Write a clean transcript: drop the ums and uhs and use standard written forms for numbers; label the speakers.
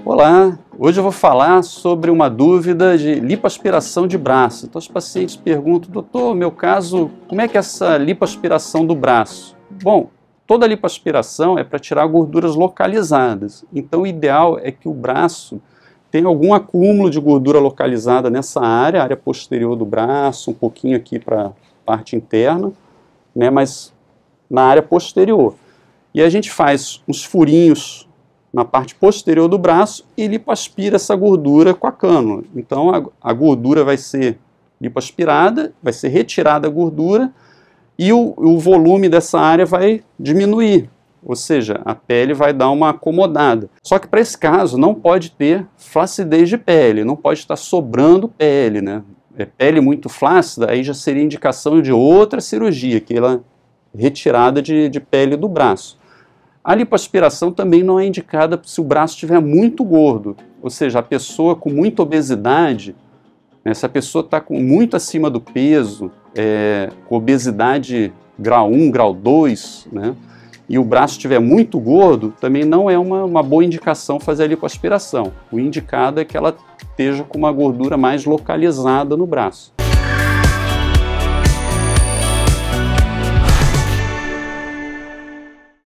Speaker 1: Olá, hoje eu vou falar sobre uma dúvida de lipoaspiração de braço. Então os pacientes perguntam, doutor, meu caso, como é que é essa lipoaspiração do braço? Bom, toda lipoaspiração é para tirar gorduras localizadas. Então o ideal é que o braço tenha algum acúmulo de gordura localizada nessa área posterior do braço, um pouquinho aqui para a parte interna, né, mas na área posterior. E a gente faz uns furinhos na parte posterior do braço e lipoaspira essa gordura com a cânula. Então a gordura vai ser lipoaspirada, vai ser retirada a gordura e o volume dessa área vai diminuir, ou seja, a pele vai dar uma acomodada. Só que para esse caso não pode ter flacidez de pele, não pode estar sobrando pele, né? Pele muito flácida, aí já seria indicação de outra cirurgia, aquela retirada de pele do braço. A lipoaspiração também não é indicada se o braço estiver muito gordo, ou seja, a pessoa com muita obesidade, né, se a pessoa está muito acima do peso, com obesidade grau 1, grau 2, né, e o braço estiver muito gordo, também não é uma boa indicação fazer a lipoaspiração. O indicado é que ela esteja com uma gordura mais localizada no braço.